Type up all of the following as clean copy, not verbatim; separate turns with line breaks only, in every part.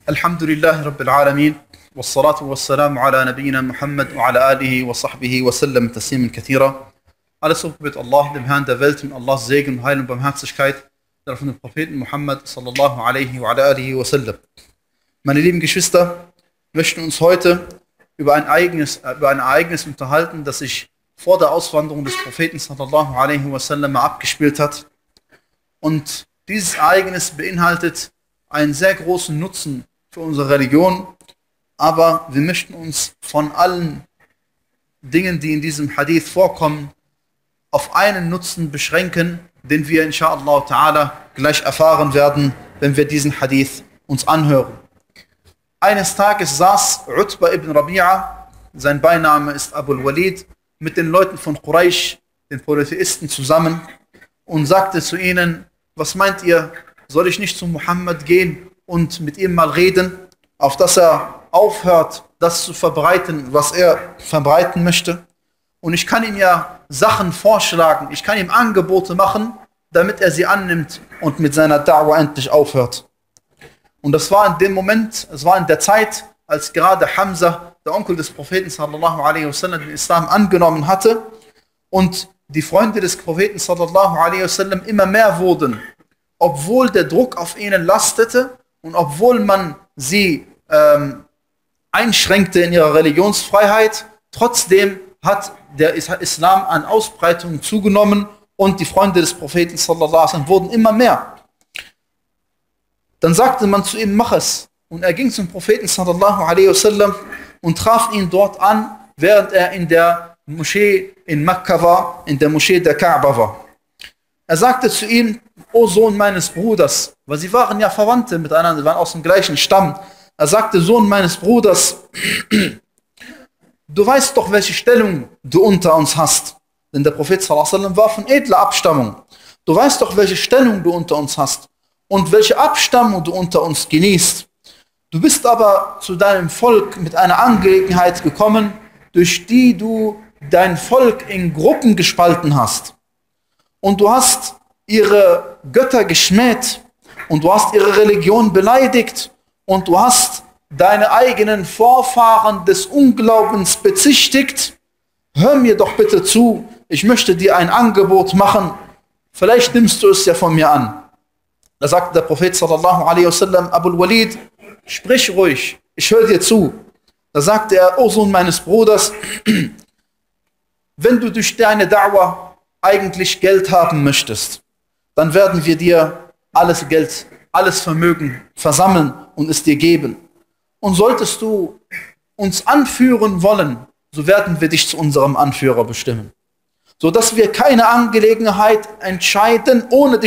Alhamdulillahi Rabbil Alameen. Wassalatu wassalamu ala nabiyyina Muhammad wa ala alihi wa sahbihi wa sallam tasliman kathira. Alles Lob gebührt Allah, dem Herrn der Welt, und Allahs Segen, Heil und Barmherzigkeit auf den Propheten Muhammad sallallahu alaihi wa ala alihi wa sallam. Meine lieben Geschwister, wir möchten uns heute über ein Ereignis unterhalten, das sich vor der Auswanderung des Propheten sallallahu alaihi wa sallam abgespielt hat. Und dieses Ereignis beinhaltet einen sehr großen Nutzen für unsere Religion, aber wir möchten uns von allen Dingen, die in diesem Hadith vorkommen, auf einen Nutzen beschränken, den wir inshallah ta'ala gleich erfahren werden, wenn wir diesen Hadith uns anhören. Eines Tages saß Utba ibn Rabi'a, sein Beiname ist Abul Walid, mit den Leuten von Quraysh, den Polytheisten, zusammen und sagte zu ihnen: Was meint ihr, soll ich nicht zu Muhammad gehen und mit ihm mal reden, auf dass er aufhört, das zu verbreiten, was er verbreiten möchte? Und ich kann ihm ja Sachen vorschlagen, ich kann ihm Angebote machen, damit er sie annimmt und mit seiner Da'wah endlich aufhört. Und das war in dem Moment, es war in der Zeit, als gerade Hamza, der Onkel des Propheten sallallahu alaihi wasallam, den Islam angenommen hatte und die Freunde des Propheten sallallahu alaihi wasallam immer mehr wurden, obwohl der Druck auf ihnen lastete und obwohl man sie einschränkte in ihrer Religionsfreiheit, trotzdem hat der Islam an Ausbreitung zugenommen und die Freunde des Propheten sallallahu alaihi wasallam wurden immer mehr. Dann sagte man zu ihm: Mach es. Und er ging zum Propheten sallallahu alaihi wasallam und traf ihn dort an, während er in der Moschee in Mekka war, in der Moschee der Kaaba war. Er sagte zu ihm: O Sohn meines Bruders, weil sie waren ja Verwandte miteinander, sie waren aus dem gleichen Stamm. Er sagte: Sohn meines Bruders, du weißt doch, welche Stellung du unter uns hast. Denn der Prophet sallallahu alaihi wasallam war von edler Abstammung. Du weißt doch, welche Stellung du unter uns hast und welche Abstammung du unter uns genießt. Du bist aber zu deinem Volk mit einer Angelegenheit gekommen, durch die du dein Volk in Gruppen gespalten hast. Und du hast ihre Götter geschmäht und du hast ihre Religion beleidigt und du hast deine eigenen Vorfahren des Unglaubens bezichtigt. Hör mir doch bitte zu, ich möchte dir ein Angebot machen, vielleicht nimmst du es ja von mir an. Da sagte der Prophet sallallahu alaihi wasallam: Abul Walid, sprich ruhig, ich höre dir zu. Da sagte er: O Sohn meines Bruders, wenn du durch deine Da'wah eigentlich Geld haben möchtest, dann werden wir dir alles Geld, alles Vermögen versammeln und es dir geben. Und solltest du uns anführen wollen, so werden wir dich zu unserem Anführer bestimmen, sodass wir keine Angelegenheit entscheiden, ohne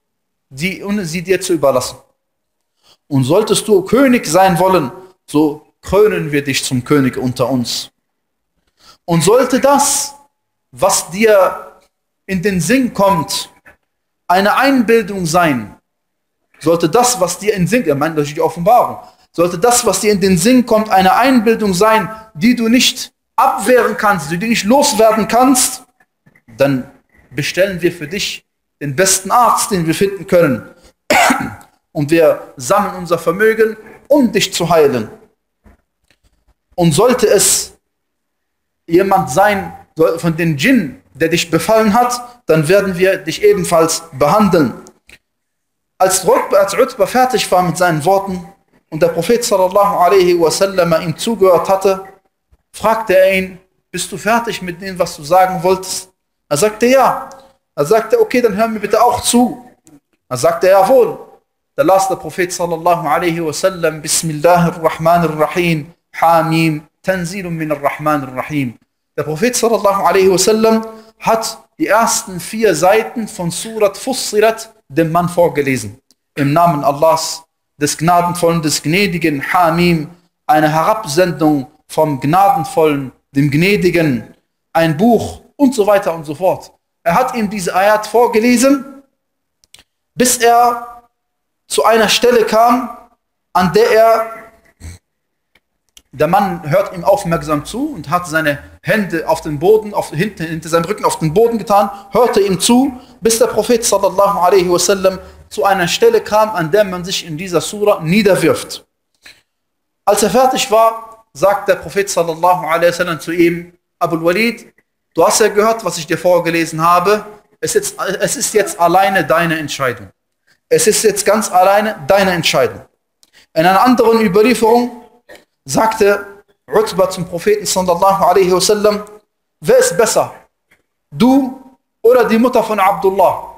sie dir zu überlassen. Und solltest du König sein wollen, so krönen wir dich zum König unter uns. Und sollte das, was dir in den Sinn kommt, eine Einbildung sein, sollte das, was dir in den Sinn kommt, meint durch die Offenbarung, sollte das, was dir in den Sinn kommt, eine Einbildung sein, die du nicht abwehren kannst, die du nicht loswerden kannst, dann bestellen wir für dich den besten Arzt, den wir finden können. Und wir sammeln unser Vermögen, um dich zu heilen. Und sollte es jemand sein von den Djinn, der dich befallen hat, dann werden wir dich ebenfalls behandeln. Als Utba fertig war mit seinen Worten und der Prophet sallallahu alaihi wasallam ihm zugehört hatte, fragte er ihn: Bist du fertig mit dem, was du sagen wolltest? Er sagte: Ja. Er sagte: Okay, dann hör mir bitte auch zu. Er sagte: Jawohl. Da las der Prophet sallallahu alaihi wasallam: Bismillahirrahmanirrahim, Hamim, Tanzilun minir Rahmanir Rahim. Der Prophet sallallahu alaihi wasallam hat die ersten 4 Seiten von Surat Fussilat dem Mann vorgelesen. Im Namen Allahs, des Gnadenvollen, des Gnädigen, Hamim, eine Herabsendung vom Gnadenvollen, dem Gnädigen, ein Buch und so weiter und so fort. Er hat ihm diese Ayat vorgelesen, bis er zu einer Stelle kam, an der der Mann hört ihm aufmerksam zu und hat seine Hände auf den Boden, hinter seinem Rücken auf den Boden getan, hörte ihm zu, bis der Prophet sallallahu alaihi wasallam zu einer Stelle kam, an der man sich in dieser Sura niederwirft. Als er fertig war, sagt der Prophet sallallahu alaihi wasallam zu ihm: Abul Walid, du hast ja gehört, was ich dir vorgelesen habe. Es ist jetzt alleine deine Entscheidung. Es ist jetzt ganz alleine deine Entscheidung. In einer anderen Überlieferung sagte Utbah zum Propheten sallallahu alaihi wasallam: Wer ist besser? Du oder die Mutter von Abdullah?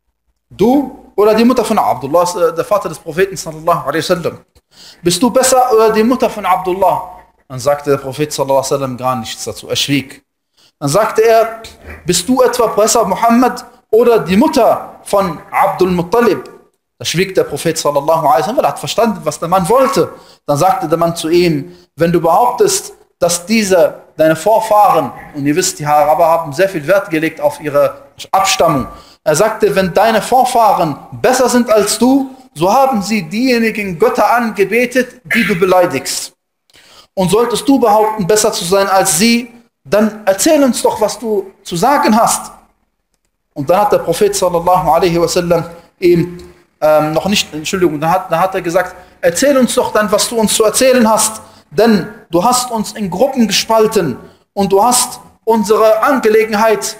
Du oder die Mutter von Abdullah ist der Vater des Propheten sallallahu alaihi wasallam. Bist du besser oder die Mutter von Abdullah? Dann sagte der Prophet sallallahu alaihi wasallam gar nichts dazu. Er schwieg. Dann sagte er: Bist du etwa besser, Muhammad, oder die Mutter von Abdul Muttalib? Da schwieg der Prophet sallallahu alaihi wasallam, weil er hat verstanden, was der Mann wollte. Dann sagte der Mann zu ihm: Wenn du behauptest, dass deine Vorfahren, und ihr wisst, die Araber haben sehr viel Wert gelegt auf ihre Abstammung. Er sagte, wenn deine Vorfahren besser sind als du, so haben sie diejenigen Götter angebetet, die du beleidigst. Und solltest du behaupten, besser zu sein als sie, dann erzähl uns doch, was du zu sagen hast. Und dann hat der Prophet sallallahu alaihi wasallam ihm dann hat er gesagt: Erzähl uns doch dann, was du uns zu erzählen hast, denn du hast uns in Gruppen gespalten und du hast unsere Angelegenheit,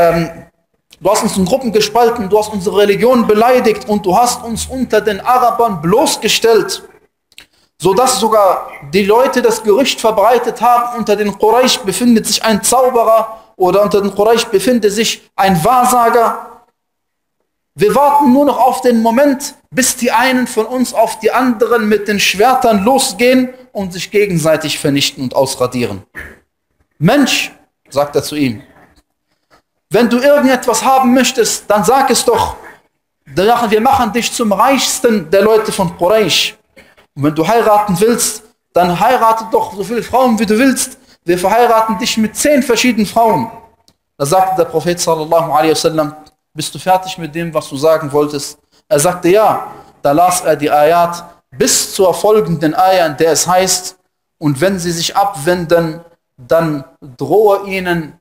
du hast uns in Gruppen gespalten, du hast unsere Religion beleidigt und du hast uns unter den Arabern bloßgestellt, sodass sogar die Leute das Gerücht verbreitet haben, unter den Quraysh befindet sich ein Zauberer oder unter den Quraysh befindet sich ein Wahrsager. Wir warten nur noch auf den Moment, bis die einen von uns auf die anderen mit den Schwertern losgehen und sich gegenseitig vernichten und ausradieren. Mensch, sagt er zu ihm, wenn du irgendetwas haben möchtest, dann sag es doch. Wir machen dich zum reichsten der Leute von Quraysh. Und wenn du heiraten willst, dann heirate doch so viele Frauen, wie du willst. Wir verheiraten dich mit 10 verschiedenen Frauen. Da sagte der Prophet sallallahu alaihi wasallam: Bist du fertig mit dem, was du sagen wolltest? Er sagte ja. Da las er die Ayat bis zur folgenden Ayat, in der es heißt: Und wenn sie sich abwenden, dann drohe ihnen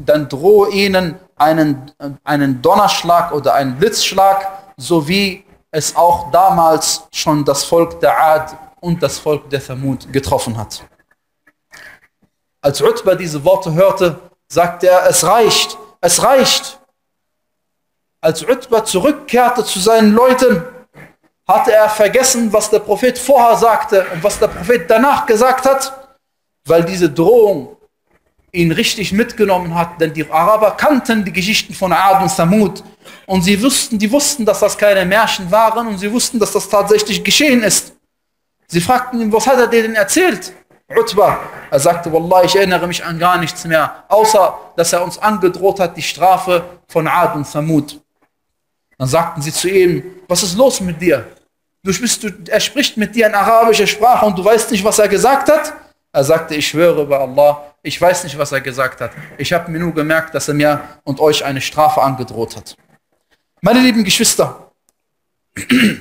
einen Donnerschlag oder einen Blitzschlag, so wie es auch damals schon das Volk der Ad und das Volk der Thamud getroffen hat. Als Utbah diese Worte hörte, sagte er: Es reicht, es reicht. Als Utbah zurückkehrte zu seinen Leuten, hatte er vergessen, was der Prophet vorher sagte und was der Prophet danach gesagt hat, weil diese Drohung ihn richtig mitgenommen hat, denn die Araber kannten die Geschichten von Ad und Thamud und die wussten, dass das keine Märchen waren und sie wussten, dass das tatsächlich geschehen ist. Sie fragten ihn: Was hat er dir denn erzählt, Utbah? Er sagte: Wallah, ich erinnere mich an gar nichts mehr, außer dass er uns angedroht hat, die Strafe von Ad und Thamud. Dann sagten sie zu ihm: Was ist los mit dir? Er spricht mit dir in arabischer Sprache und du weißt nicht, was er gesagt hat? Er sagte: Ich schwöre bei Allah, ich weiß nicht, was er gesagt hat. Ich habe mir nur gemerkt, dass er mir und euch eine Strafe angedroht hat. Meine lieben Geschwister, die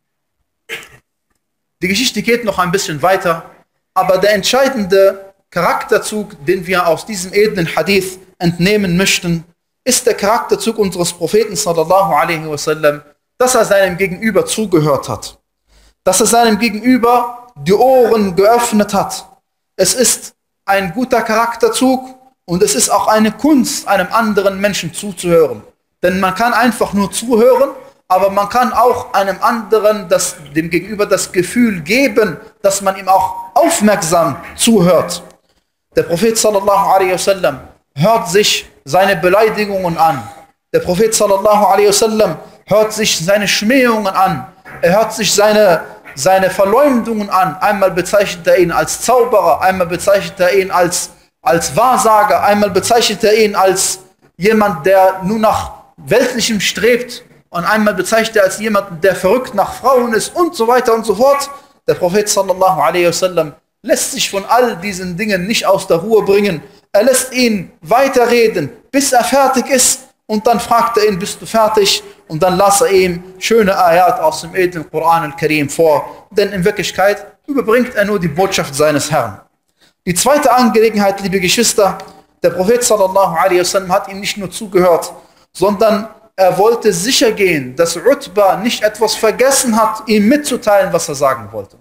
Geschichte geht noch ein bisschen weiter, aber der entscheidende Charakterzug, den wir aus diesem edlen Hadith entnehmen möchten, ist der Charakterzug unseres Propheten sallallahu alaihi wasallam, dass er seinem Gegenüber zugehört hat, dass er seinem Gegenüber die Ohren geöffnet hat. Es ist ein guter Charakterzug und es ist auch eine Kunst, einem anderen Menschen zuzuhören. Denn man kann einfach nur zuhören, aber man kann auch einem anderen, dem Gegenüber das Gefühl geben, dass man ihm auch aufmerksam zuhört. Der Prophet sallallahu alaihi wasallam hört sich seine Beleidigungen an. Der Prophet sallallahu alaihi wasallam hört sich seine Schmähungen an. Er hört sich seine Verleumdungen an. Einmal bezeichnet er ihn als Zauberer, einmal bezeichnet er ihn als Wahrsager, einmal bezeichnet er ihn als jemand, der nur nach Weltlichem strebt, und einmal bezeichnet er als jemand, der verrückt nach Frauen ist und so weiter und so fort. Der Prophet sallallahu alaihi wasallam lässt sich von all diesen Dingen nicht aus der Ruhe bringen. Er lässt ihn weiterreden, bis er fertig ist, und dann fragt er ihn: Bist du fertig? Und dann las er ihm schöne Ayat aus dem edlen Koran al-Karim vor, denn in Wirklichkeit überbringt er nur die Botschaft seines Herrn. Die zweite Angelegenheit, liebe Geschwister, der Prophet sallallahu alaihi wasallam hat ihm nicht nur zugehört, sondern er wollte sicher gehen, dass Utbah nicht etwas vergessen hat, ihm mitzuteilen, was er sagen wollte.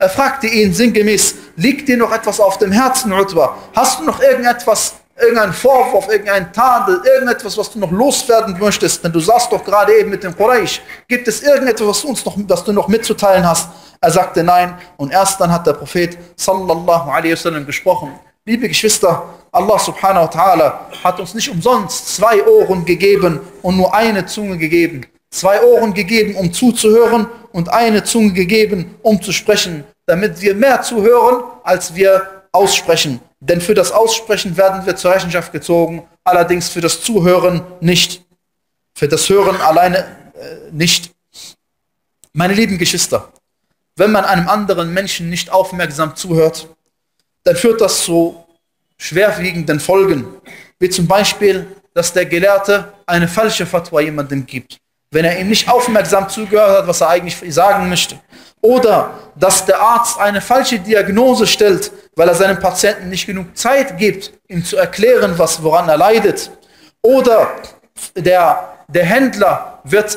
Er fragte ihn sinngemäß, liegt dir noch etwas auf dem Herzen, Utbah? Hast du noch irgendetwas, irgendeinen Vorwurf, irgendeinen Tadel, irgendetwas, was du noch loswerden möchtest? Denn du saßt doch gerade eben mit dem Quraysh. Gibt es irgendetwas, was du noch mitzuteilen hast? Er sagte nein. Und erst dann hat der Prophet sallallahu alaihi wasallam gesprochen. Liebe Geschwister, Allah subhanahu wa ta'ala hat uns nicht umsonst 2 Ohren gegeben und nur eine Zunge gegeben. 2 Ohren gegeben, um zuzuhören, und eine Zunge gegeben, um zu sprechen, damit wir mehr zuhören, als wir aussprechen. Denn für das Aussprechen werden wir zur Rechenschaft gezogen, allerdings für das Zuhören nicht. Für das Hören alleine nicht. Meine lieben Geschwister, wenn man einem anderen Menschen nicht aufmerksam zuhört, dann führt das zu schwerwiegenden Folgen, wie zum Beispiel, dass der Gelehrte eine falsche Fatwa jemandem gibt, wenn er ihm nicht aufmerksam zugehört hat, was er eigentlich sagen möchte. Oder dass der Arzt eine falsche Diagnose stellt, weil er seinem Patienten nicht genug Zeit gibt, ihm zu erklären, woran er leidet. Oder der Händler wird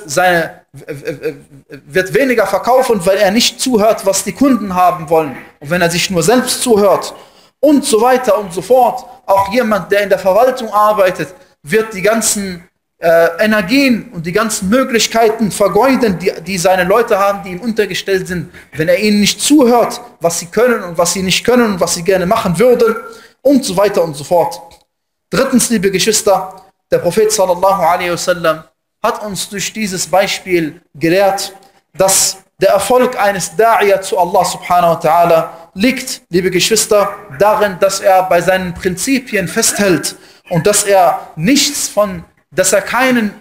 weniger verkaufen, weil er nicht zuhört, was die Kunden haben wollen. Und wenn er sich nur selbst zuhört und so weiter und so fort. Auch jemand, der in der Verwaltung arbeitet, wird die ganzen Energien und die ganzen Möglichkeiten vergeuden, die seine Leute haben, die ihm untergestellt sind, wenn er ihnen nicht zuhört, was sie können und was sie nicht können und was sie gerne machen würden und so weiter und so fort. Drittens, liebe Geschwister, der Prophet sallallahu alaihi wasallam hat uns durch dieses Beispiel gelehrt, dass der Erfolg eines Da'iyah zu Allah subhanahu wa ta'ala liegt, liebe Geschwister, darin, dass er bei seinen Prinzipien festhält und dass er keinen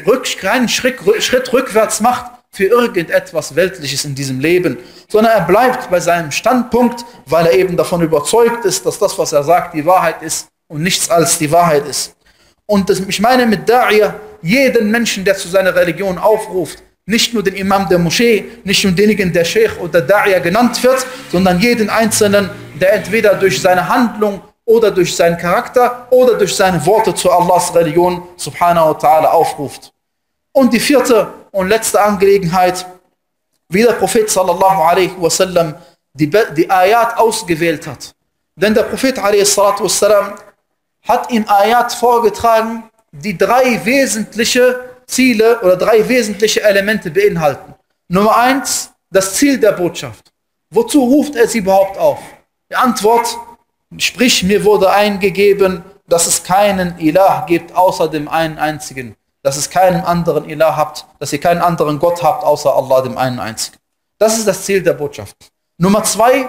Schritt rückwärts macht für irgendetwas Weltliches in diesem Leben, sondern er bleibt bei seinem Standpunkt, weil er eben davon überzeugt ist, dass das, was er sagt, die Wahrheit ist und nichts als die Wahrheit ist. Und ich meine mit Da'iyah jeden Menschen, der zu seiner Religion aufruft, nicht nur den Imam der Moschee, nicht nur denjenigen, der Sheikh oder Da'iyah genannt wird, sondern jeden Einzelnen, der entweder durch seine Handlung oder durch seinen Charakter oder durch seine Worte zu Allahs Religion subhanahu wa ta'ala aufruft. Und die vierte und letzte Angelegenheit, wie der Prophet sallallahu alaihi wasallam die Ayat ausgewählt hat. Denn der Prophet alaihi salatu wassalam hat ihm Ayat vorgetragen, die 3 wesentliche Ziele oder 3 wesentliche Elemente beinhalten. Nummer 1, das Ziel der Botschaft. Wozu ruft er sie überhaupt auf? Die Antwort: Sprich, mir wurde eingegeben, dass es keinen Ilah gibt, außer dem einen einzigen. Dass es keinen anderen Ilah habt, dass ihr keinen anderen Gott habt, außer Allah, dem einen einzigen. Das ist das Ziel der Botschaft. Nummer 2,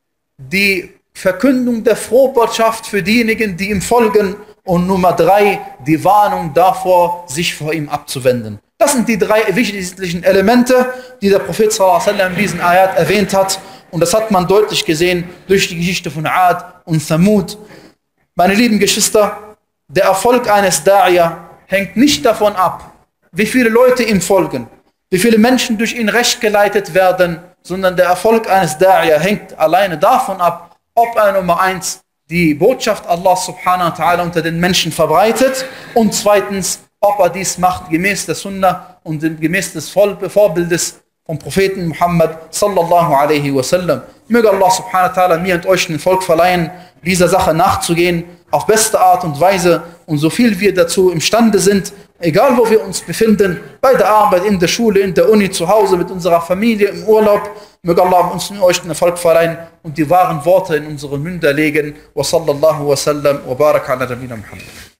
die Verkündung der Frohbotschaft für diejenigen, die ihm folgen. Und Nummer 3, die Warnung davor, sich vor ihm abzuwenden. Das sind die 3 wesentlichen Elemente, die der Prophet sallallahu alaihi wasallam in diesen Ayat erwähnt hat. Und das hat man deutlich gesehen durch die Geschichte von Ad und Thamud. Meine lieben Geschwister, der Erfolg eines Da'iyah hängt nicht davon ab, wie viele Leute ihm folgen, wie viele Menschen durch ihn recht geleitet werden, sondern der Erfolg eines Da'iyah hängt alleine davon ab, ob er Nummer 1 die Botschaft Allah subhanahu wa ta'ala unter den Menschen verbreitet und zweitens, ob er dies macht gemäß der Sunnah und gemäß des Vorbildes vom Propheten Muhammad sallallahu alaihi wasallam. Möge Allah subhanahu wa ta'ala mir und euch den Volk verleihen, dieser Sache nachzugehen, auf beste Art und Weise und so viel wir dazu imstande sind, egal wo wir uns befinden, bei der Arbeit, in der Schule, in der Uni, zu Hause, mit unserer Familie, im Urlaub. Möge Allah uns und euch den Erfolg verleihen und die wahren Worte in unsere Münder legen. Wa sallallahu wa sallam wa baraka ala nabina Muhammad.